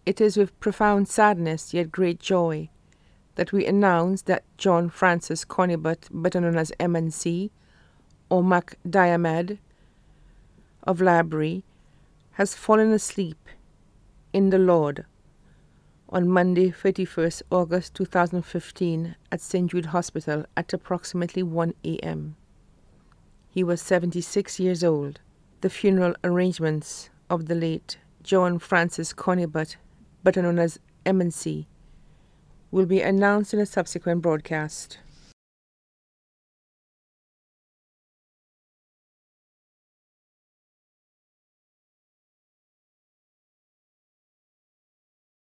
It is with profound sadness yet great joy that we announce that John Francis Cornibert, better known as MNC, or Mac Diamed of Library, has fallen asleep in the Lord on Monday, 31st August 2015 at St. Jude Hospital at approximately 1 a.m. He was 76 years old. The funeral arrangements of the late John Francis Cornibert, better known as MNC, will be announced in a subsequent broadcast.